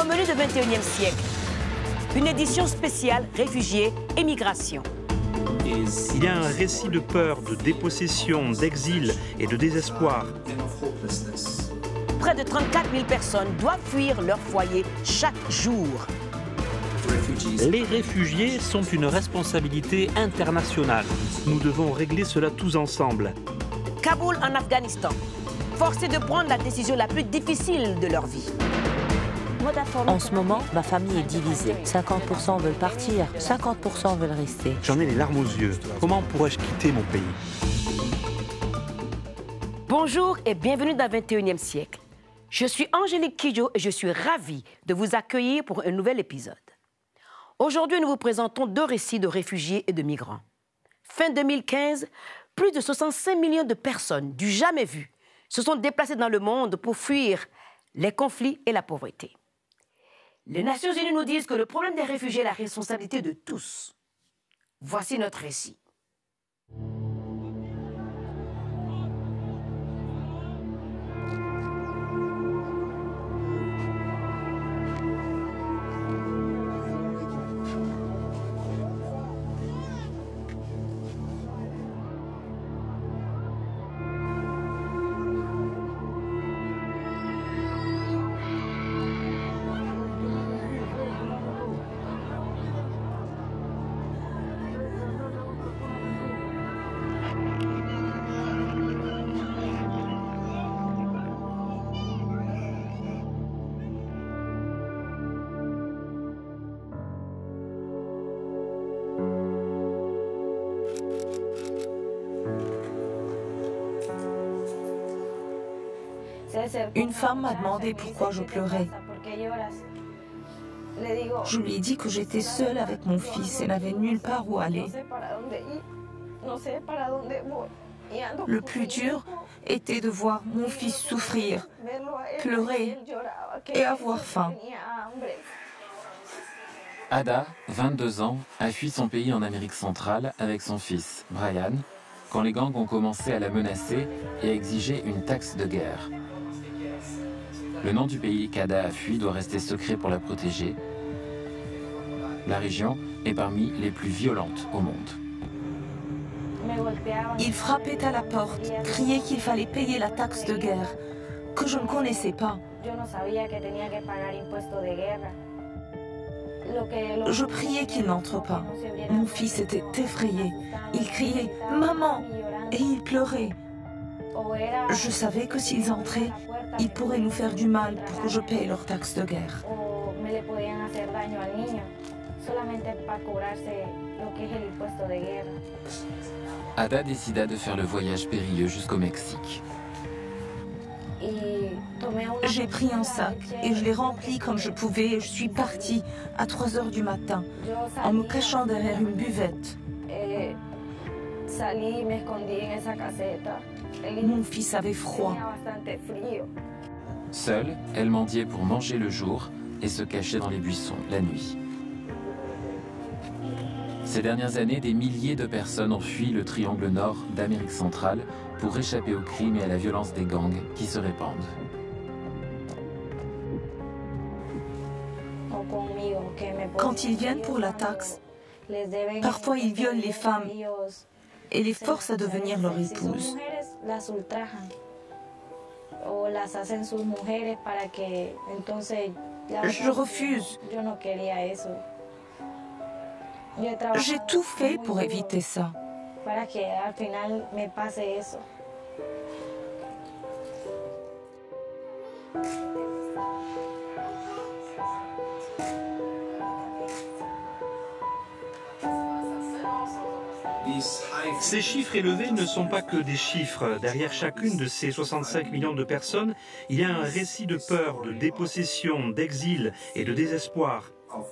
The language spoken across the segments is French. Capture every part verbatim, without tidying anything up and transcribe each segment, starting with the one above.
Au menu de vingt et unième siècle, une édition spéciale réfugiés et migration. Il y a un récit de peur, de dépossession, d'exil et de désespoir. Près de trente-quatre mille personnes doivent fuir leur foyer chaque jour. Les réfugiés sont une responsabilité internationale. Nous devons régler cela tous ensemble. Kaboul en Afghanistan, forcés de prendre la décision la plus difficile de leur vie. En ce moment, ma famille est divisée. cinquante pour cent veulent partir, cinquante pour cent veulent rester. J'en ai les larmes aux yeux. Comment pourrais-je quitter mon pays? Bonjour et bienvenue dans vingt et unième siècle. Je suis Angélique Kidjo et je suis ravie de vous accueillir pour un nouvel épisode. Aujourd'hui, nous vous présentons deux récits de réfugiés et de migrants. Fin deux mille quinze, plus de soixante-cinq millions de personnes du jamais vu se sont déplacées dans le monde pour fuir les conflits et la pauvreté. Les Nations Unies nous disent que le problème des réfugiés est la responsabilité de tous. Voici notre récit. Une femme m'a demandé pourquoi je pleurais. Je lui ai dit que j'étais seule avec mon fils et n'avais nulle part où aller. Le plus dur était de voir mon fils souffrir, pleurer et avoir faim. Ada, vingt-deux ans, a fui son pays en Amérique centrale avec son fils, Brian, quand les gangs ont commencé à la menacer et à exiger une taxe de guerre. Le nom du pays qu'Ada a fui doit rester secret pour la protéger. La région est parmi les plus violentes au monde. Il frappait à la porte, criait qu'il fallait payer la taxe de guerre, que je ne connaissais pas. Je priais qu'il n'entre pas. Mon fils était effrayé. Il criait « Maman !» et il pleurait. Je savais que s'ils entraient, ils pourraient nous faire du mal pour que je paye leur taxe de guerre. Ada décida de faire le voyage périlleux jusqu'au Mexique. J'ai pris un sac et je l'ai rempli comme je pouvais et je suis partie à trois heures du matin en me cachant derrière une buvette. Mon fils avait froid. Seule, elle mendiait pour manger le jour et se cachait dans les buissons la nuit. Ces dernières années, des milliers de personnes ont fui le triangle nord d'Amérique centrale pour échapper aux crimes et à la violence des gangs qui se répandent. Quand ils viennent pour la taxe, parfois ils violent les femmes et les forcent à devenir leur épouse. Je refuse. J'ai tout fait pour éviter ça. Ces chiffres élevés ne sont pas que des chiffres. Derrière chacune de ces soixante-cinq millions de personnes, il y a un récit de peur, de dépossession, d'exil et de désespoir.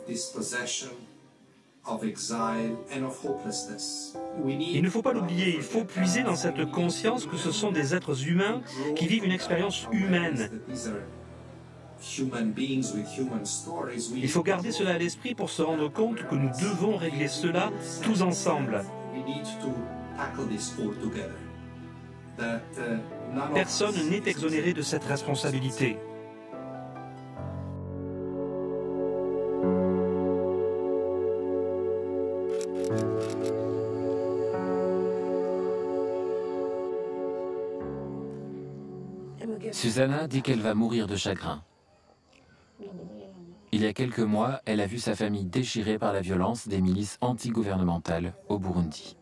Il ne faut pas l'oublier, il faut puiser dans cette conscience que ce sont des êtres humains qui vivent une expérience humaine. Il faut garder cela à l'esprit pour se rendre compte que nous devons régler cela tous ensemble. Personne n'est exonéré de cette responsabilité. Susanna dit qu'elle va mourir de chagrin. Il y a quelques mois, elle a vu sa famille déchirée par la violence des milices anti-gouvernementales au Burundi.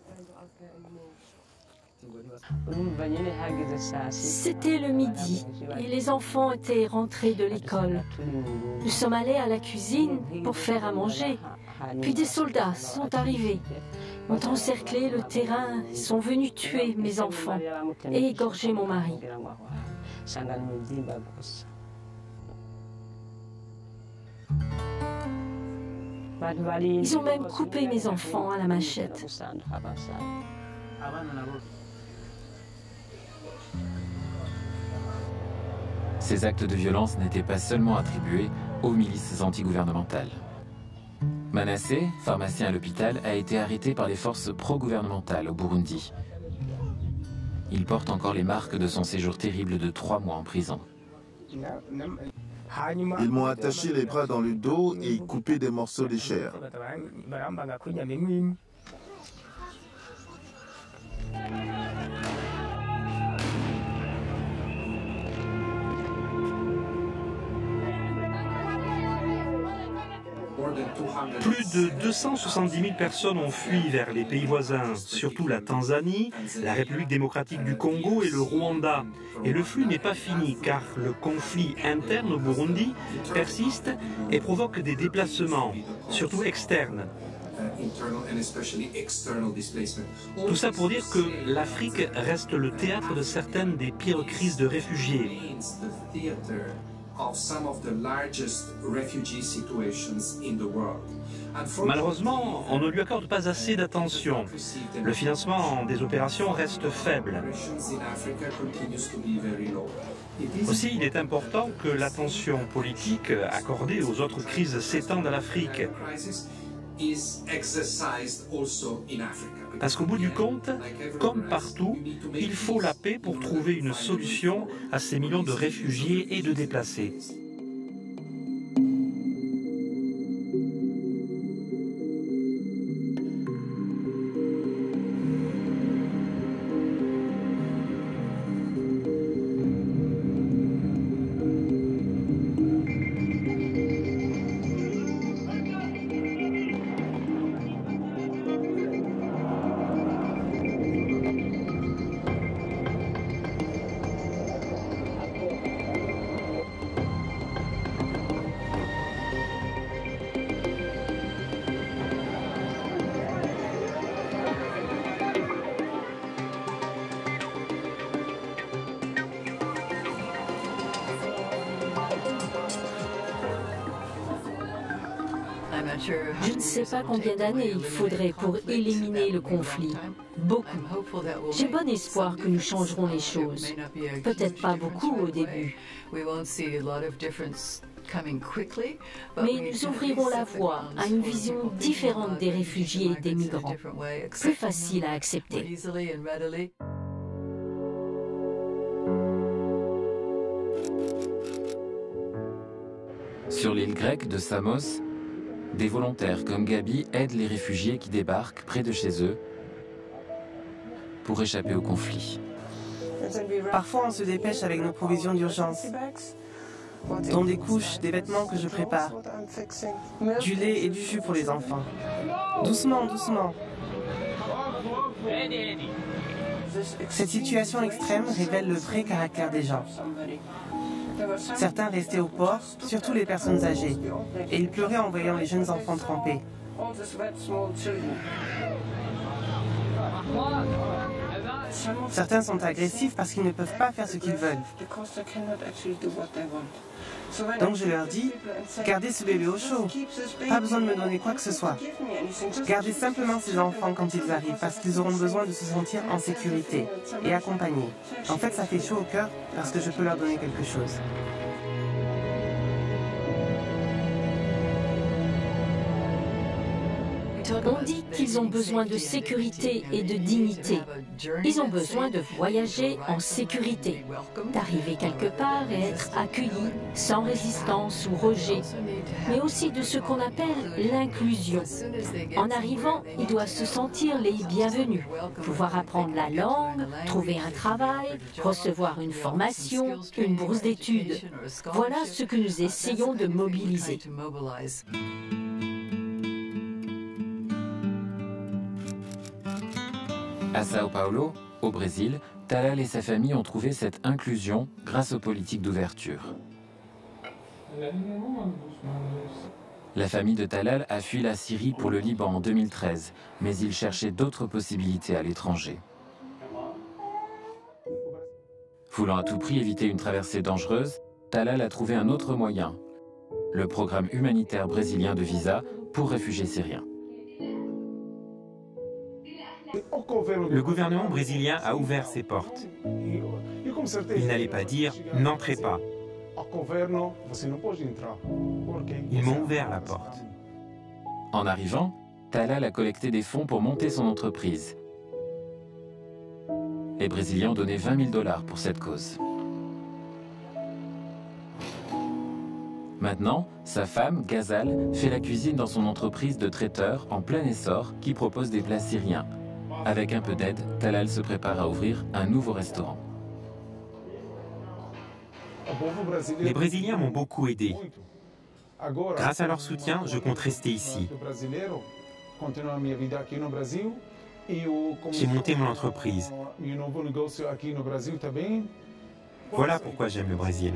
C'était le midi et les enfants étaient rentrés de l'école. Nous sommes allés à la cuisine pour faire à manger. Puis des soldats sont arrivés, ont encerclé le terrain, sont venus tuer mes enfants et égorger mon mari. Ils ont même coupé mes enfants à la machette. Ces actes de violence n'étaient pas seulement attribués aux milices antigouvernementales. Manassé, pharmacien à l'hôpital, a été arrêté par les forces pro-gouvernementales au Burundi. Il porte encore les marques de son séjour terrible de trois mois en prison. Ils m'ont attaché les bras dans le dos et coupé des morceaux de chair. Plus de deux cent soixante-dix mille personnes ont fui vers les pays voisins, surtout la Tanzanie, la République démocratique du Congo et le Rwanda. Et le flux n'est pas fini car le conflit interne au Burundi persiste et provoque des déplacements, surtout externes. Tout ça pour dire que l'Afrique reste le théâtre de certaines des pires crises de réfugiés. Malheureusement, on ne lui accorde pas assez d'attention. Le financement des opérations reste faible. Aussi, il est important que l'attention politique accordée aux autres crises s'étende à l'Afrique. Parce qu'au bout du compte, comme partout, il faut la paix pour trouver une solution à ces millions de réfugiés et de déplacés. Je ne sais pas combien d'années il faudrait pour éliminer le conflit. Beaucoup. J'ai bon espoir que nous changerons les choses. Peut-être pas beaucoup au début. Mais nous ouvrirons la voie à une vision différente des réfugiés et des migrants, plus facile à accepter. Sur l'île grecque de Samos, des volontaires comme Gabi aident les réfugiés qui débarquent près de chez eux pour échapper au conflit. Parfois, on se dépêche avec nos provisions d'urgence, dont des couches, des vêtements que je prépare, du lait et du jus pour les enfants. Doucement, doucement. Cette situation extrême révèle le vrai caractère des gens. Certains restaient au port, surtout les personnes âgées, et ils pleuraient en voyant les jeunes enfants trempés. Certains sont agressifs parce qu'ils ne peuvent pas faire ce qu'ils veulent. Donc je leur dis, gardez ce bébé au chaud, pas besoin de me donner quoi que ce soit. Gardez simplement ces enfants quand ils arrivent parce qu'ils auront besoin de se sentir en sécurité et accompagnés. En fait, ça fait chaud au cœur parce que je peux leur donner quelque chose. On dit qu'ils ont besoin de sécurité et de dignité. Ils ont besoin de voyager en sécurité, d'arriver quelque part et être accueillis sans résistance ou rejet, mais aussi de ce qu'on appelle l'inclusion. En arrivant, ils doivent se sentir les bienvenus, pouvoir apprendre la langue, trouver un travail, recevoir une formation, une bourse d'études. Voilà ce que nous essayons de mobiliser. À Sao Paulo, au Brésil, Talal et sa famille ont trouvé cette inclusion grâce aux politiques d'ouverture. La famille de Talal a fui la Syrie pour le Liban en deux mille treize, mais il cherchait d'autres possibilités à l'étranger. Voulant à tout prix éviter une traversée dangereuse, Talal a trouvé un autre moyen, le programme humanitaire brésilien de visa pour réfugiés syriens. Le gouvernement brésilien a ouvert ses portes. Il n'allait pas dire « n'entrez pas ». Ils m'ont ouvert la porte. En arrivant, Talal a collecté des fonds pour monter son entreprise. Les Brésiliens ont donné vingt mille dollars pour cette cause. Maintenant, sa femme, Ghazal, fait la cuisine dans son entreprise de traiteur en plein essor qui propose des plats syriens. Avec un peu d'aide, Talal se prépare à ouvrir un nouveau restaurant. Les Brésiliens m'ont beaucoup aidé. Grâce à leur soutien, je compte rester ici. J'ai monté mon entreprise. Voilà pourquoi j'aime le Brésil.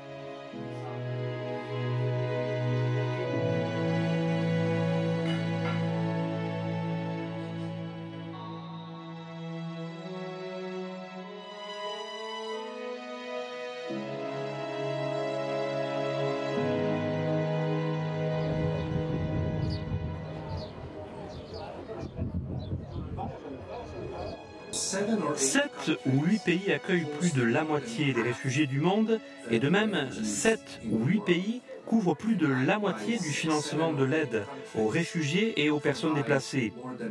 Sept ou huit pays accueillent plus de la moitié des réfugiés du monde et de même, sept ou huit pays couvrent plus de la moitié du financement de l'aide aux réfugiés et aux personnes déplacées.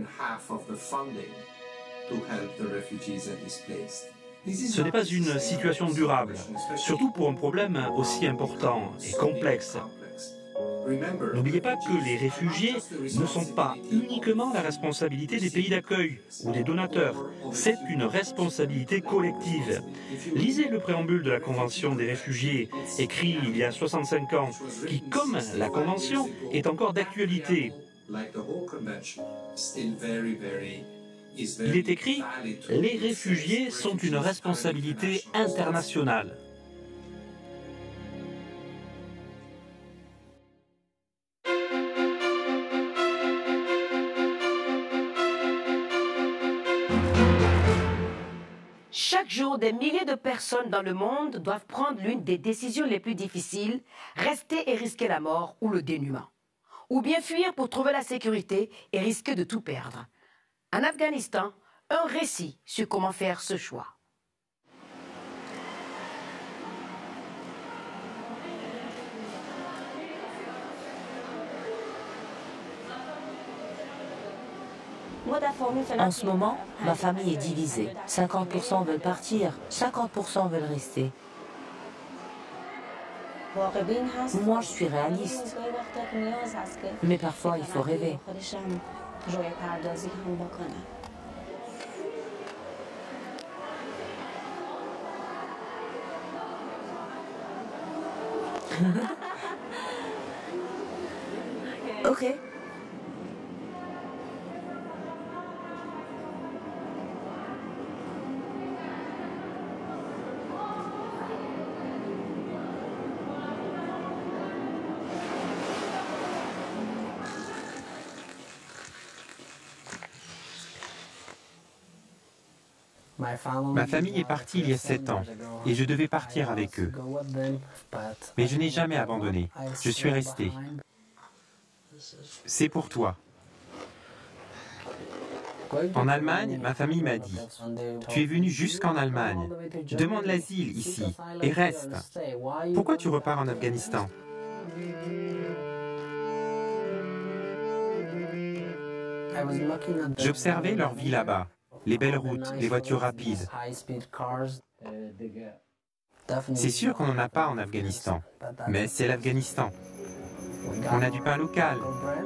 Ce n'est pas une situation durable, surtout pour un problème aussi important et complexe. N'oubliez pas que les réfugiés ne sont pas uniquement la responsabilité des pays d'accueil ou des donateurs. C'est une responsabilité collective. Lisez le préambule de la Convention des réfugiés, écrit il y a soixante-cinq ans, qui, comme la Convention, est encore d'actualité. Il est écrit « Les réfugiés sont une responsabilité internationale ». Chaque jour, des milliers de personnes dans le monde doivent prendre l'une des décisions les plus difficiles, rester et risquer la mort ou le dénuement. Ou bien fuir pour trouver la sécurité et risquer de tout perdre. En Afghanistan, un récit sur comment faire ce choix. En ce moment, ma famille est divisée. cinquante pour cent veulent partir, cinquante pour cent veulent rester. Moi, je suis réaliste. Mais parfois, il faut rêver. Ok. Ma famille est partie il y a sept ans et je devais partir avec eux. Mais je n'ai jamais abandonné. Je suis resté. C'est pour toi. En Allemagne, ma famille m'a dit « Tu es venu jusqu'en Allemagne. Demande l'asile ici et reste. Pourquoi tu repars en Afghanistan ?» J'observais leur vie là-bas, les belles routes, les voitures rapides. C'est sûr qu'on n'en a pas en Afghanistan, mais c'est l'Afghanistan. On a du pain local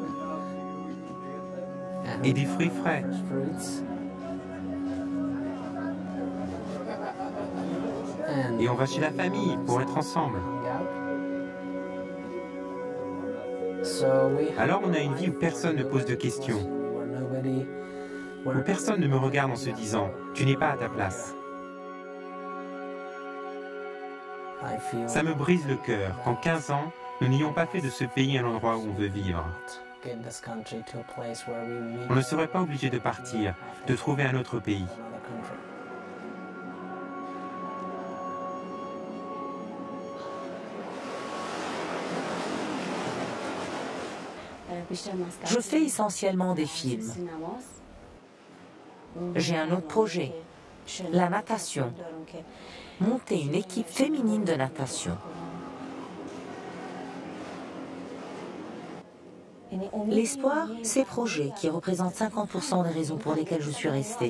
et des fruits frais. Et on va chez la famille pour être ensemble. Alors on a une vie où personne ne pose de questions, où personne ne me regarde en se disant « tu n'es pas à ta place ». Ça me brise le cœur qu'en quinze ans, nous n'ayons pas fait de ce pays un endroit où on veut vivre. On ne serait pas obligé de partir, de trouver un autre pays. Je fais essentiellement des films. J'ai un autre projet, la natation. Monter une équipe féminine de natation. L'espoir, ces projets qui représentent cinquante pour cent des raisons pour lesquelles je suis restée.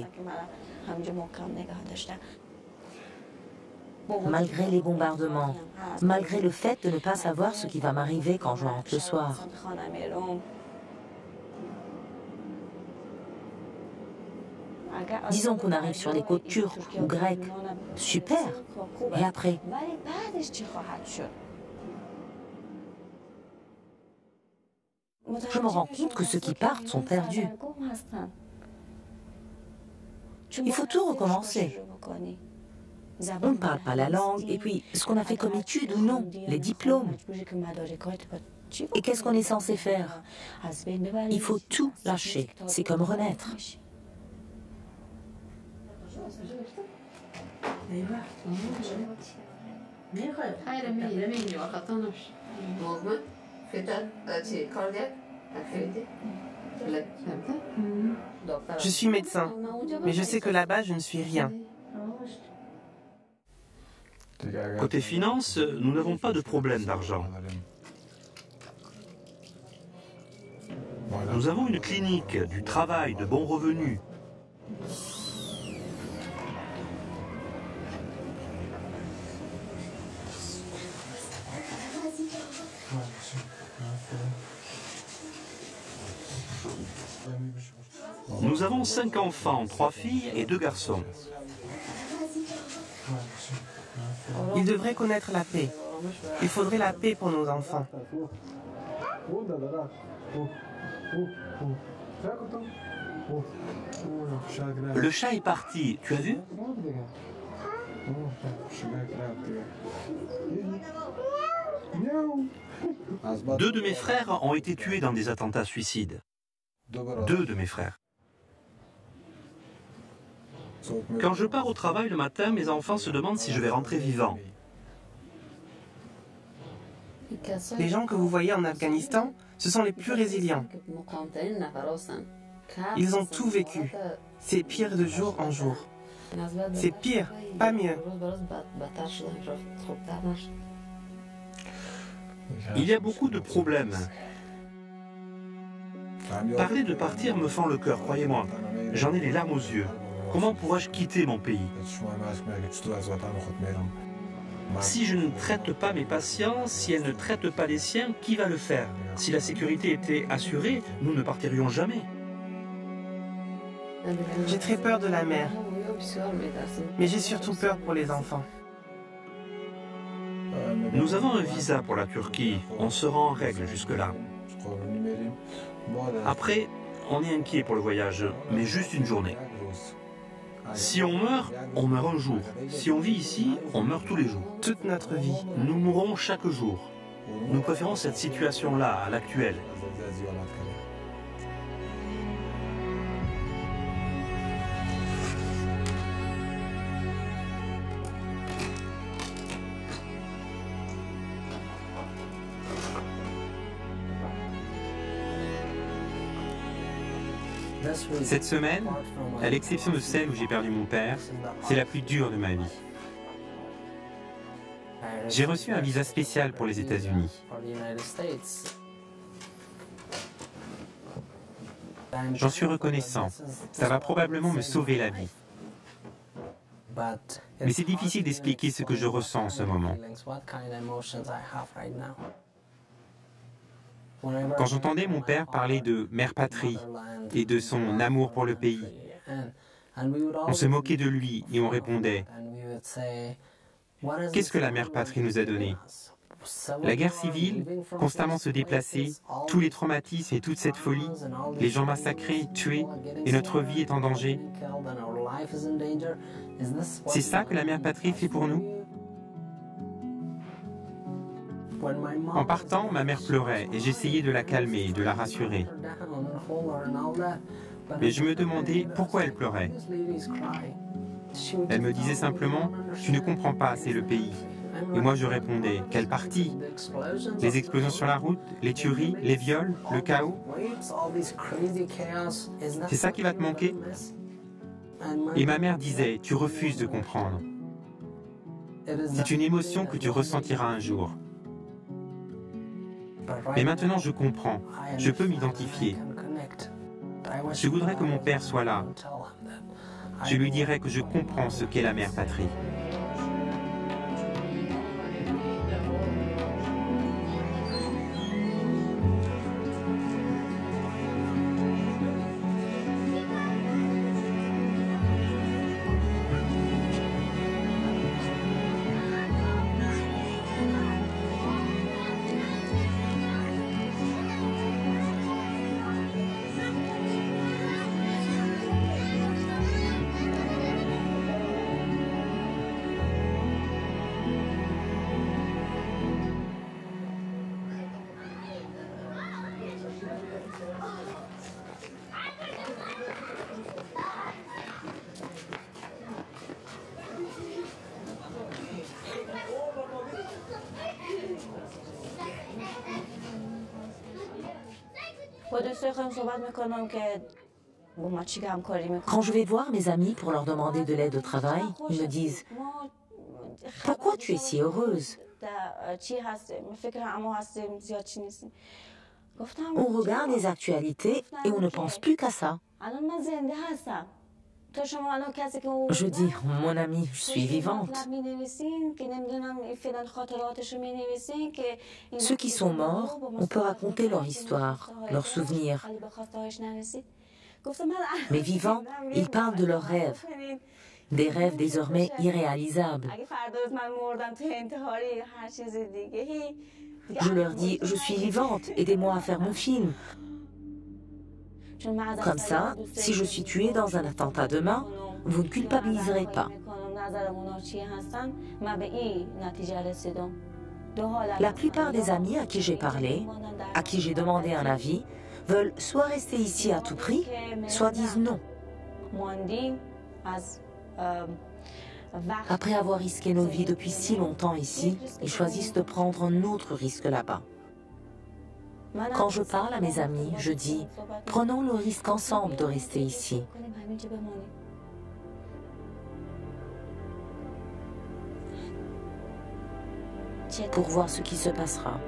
Malgré les bombardements, malgré le fait de ne pas savoir ce qui va m'arriver quand je rentre le soir. Disons qu'on arrive sur les côtes turques ou grecques. Super. Et après? Je me rends compte que ceux qui partent sont perdus. Il faut tout recommencer. On ne parle pas la langue, et puis ce qu'on a fait comme études ou non, les diplômes. Et qu'est-ce qu'on est censé faire? Il faut tout lâcher, c'est comme renaître. Je suis médecin, mais je sais que là-bas, je ne suis rien. Côté finance, nous n'avons pas de problème d'argent. Nous avons une clinique, du travail, de bons revenus. Nous avons cinq enfants, trois filles et deux garçons. Ils devraient connaître la paix. Il faudrait la paix pour nos enfants. Le chat est parti, tu as vu? Deux de mes frères ont été tués dans des attentats suicides. Deux de mes frères. Quand je pars au travail le matin, mes enfants se demandent si je vais rentrer vivant. Les gens que vous voyez en Afghanistan, ce sont les plus résilients. Ils ont tout vécu. C'est pire de jour en jour. C'est pire, pas mieux. Il y a beaucoup de problèmes. Parler de partir me fend le cœur, croyez-moi. J'en ai les larmes aux yeux. Comment pourrais-je quitter mon pays? Si je ne traite pas mes patients, si elles ne traitent pas les siens, qui va le faire? Si la sécurité était assurée, nous ne partirions jamais. J'ai très peur de la mer. Mais j'ai surtout peur pour les enfants. Nous avons un visa pour la Turquie. On sera en règle jusque-là. Après, on est inquiet pour le voyage, mais juste une journée. Si on meurt, on meurt un jour. Si on vit ici, on meurt tous les jours. Toute notre vie. Nous mourrons chaque jour. Nous préférons cette situation-là à l'actuelle. Cette semaine, à l'exception de celle où j'ai perdu mon père, c'est la plus dure de ma vie. J'ai reçu un visa spécial pour les États-Unis. J'en suis reconnaissant. Ça va probablement me sauver la vie. Mais c'est difficile d'expliquer ce que je ressens en ce moment. Quand j'entendais mon père parler de mère patrie et de son amour pour le pays, on se moquait de lui et on répondait « Qu'est-ce que la mère patrie nous a donné ? La guerre civile, constamment se déplacer, tous les traumatismes et toute cette folie, les gens massacrés, tués, et notre vie est en danger. C'est ça que la mère patrie fait pour nous ? » En partant, ma mère pleurait et j'essayais de la calmer, de la rassurer. Mais je me demandais pourquoi elle pleurait. Elle me disait simplement « Tu ne comprends pas, c'est le pays ». Et moi je répondais « Quelle partie ? Les explosions sur la route, les tueries, les viols, le chaos ? C'est ça qui va te manquer ?» Et ma mère disait « Tu refuses de comprendre. C'est une émotion que tu ressentiras un jour. » Mais maintenant je comprends, je peux m'identifier. Je voudrais que mon père soit là. Je lui dirais que je comprends ce qu'est la mère patrie. Quand je vais voir mes amis pour leur demander de l'aide au travail, ils me disent « Pourquoi tu es si heureuse ?» On regarde les actualités et on ne pense plus qu'à ça. Je dis, mon ami, je suis vivante. Ceux qui sont morts, on peut raconter leur histoire, leurs souvenirs. Mais vivants, ils parlent de leurs rêves. Des rêves désormais irréalisables. Je leur dis, je suis vivante, aidez-moi à faire mon film. Comme ça, si je suis tuée dans un attentat demain, vous ne culpabiliserez pas. La plupart des amis à qui j'ai parlé, à qui j'ai demandé un avis, veulent soit rester ici à tout prix, soit disent non. Après avoir risqué nos vies depuis si longtemps ici, ils choisissent de prendre un autre risque là-bas. Quand je parle à mes amis, je dis « Prenons le risque ensemble de rester ici. » pour voir ce qui se passera.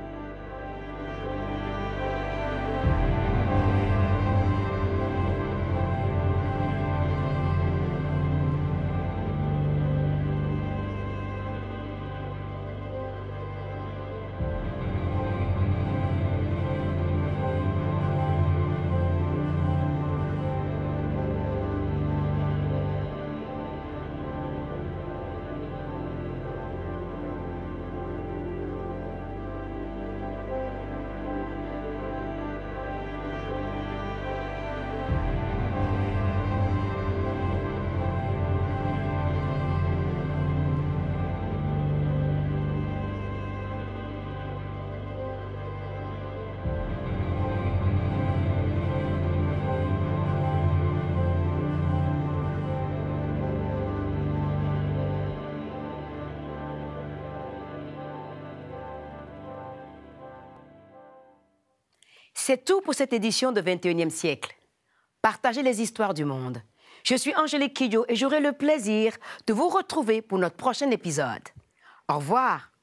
C'est tout pour cette édition de vingt et unième siècle. Partagez les histoires du monde. Je suis Angélique Kidjo et j'aurai le plaisir de vous retrouver pour notre prochain épisode. Au revoir.